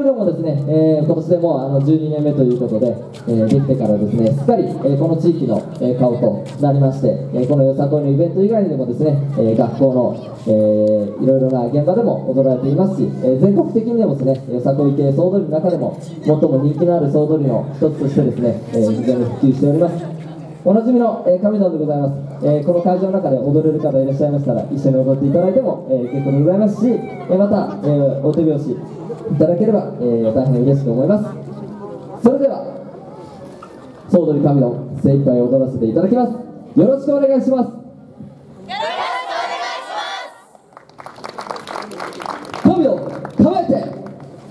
ビオもですね、今年でもう12年目ということで、できてからですね、すっかり、この地域の、顔となりまして、このよさこいのイベント以外でもですね、学校の、いろいろな現場でも踊られていますし、全国的にでもですね、よさこい系総踊りの中でも最も人気のある総踊りの一つとしてですね、非常に普及しております。おなじみの神団でございます。この会場の中で踊れる方いらっしゃいましたら一緒に踊っていただいても結構でございますし、またお手拍子いただければ大変嬉しく思います。それでは総踊り神団精一杯踊らせていただきます。よろしくお願いします。神団構えて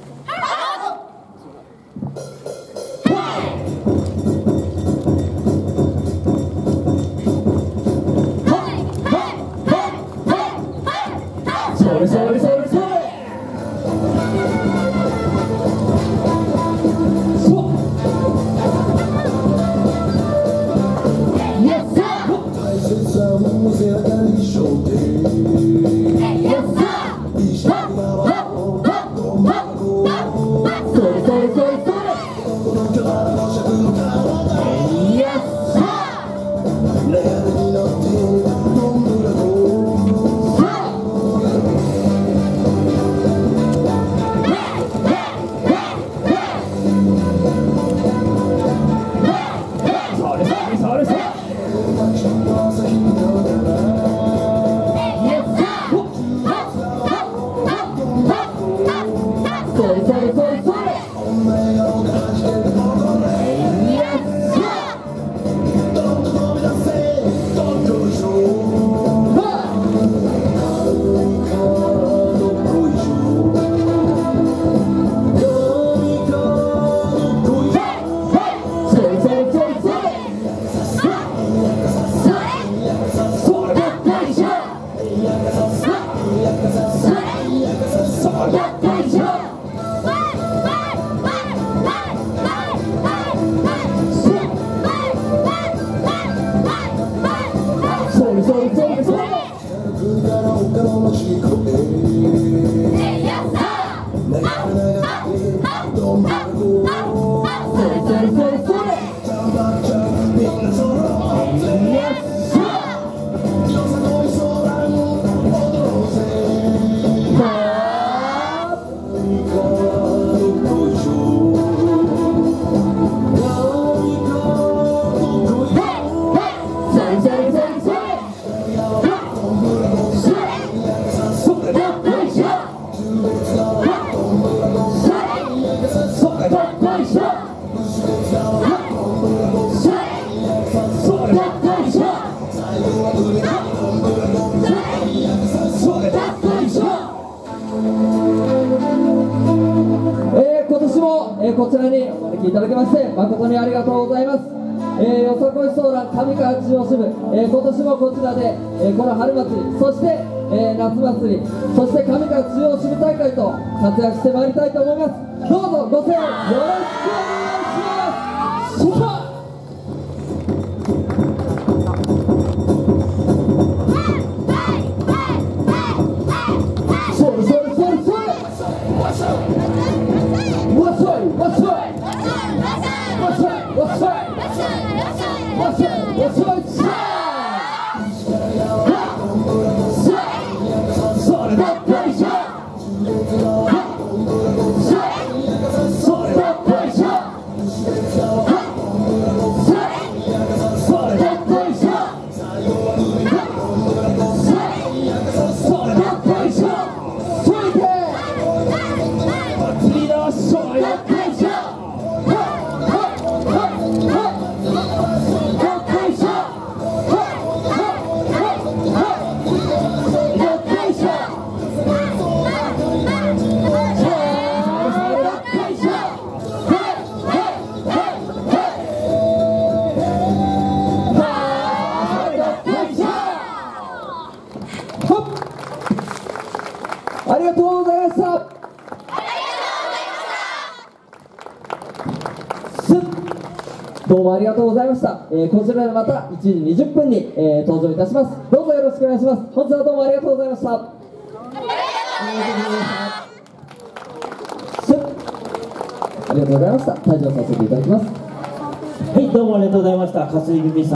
それそれそれそれこちらにお招きいただきまして誠にありがとうございます。よさこいソーラン上川中央支部、今年もこちらで、この春祭り、そして、夏祭り、そして上川中央支部大会と活躍してまいりたいと思います。どうぞご声援よろしくお願いします。ありがとうございました。どうもありがとうございました。こちらでまた1時20分に、登場いたします。どうぞよろしくお願いします。本日はどうもありがとうございました。ありがとうございました。 ありがとうございました。退場させていただきます。 はい、どうもありがとうございました。かすり組さん